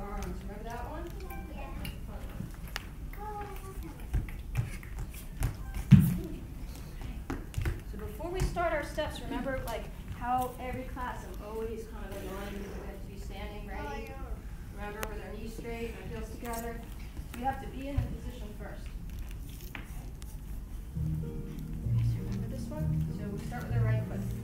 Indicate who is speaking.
Speaker 1: arms. Remember that one?
Speaker 2: Yeah.
Speaker 1: So before we start our steps, remember like how every class I'm always kind of reminding you we have to be standing ready. Remember with our knees straight and our heels together. You have to be in the position first. Okay, so remember this one? So we start with our right foot.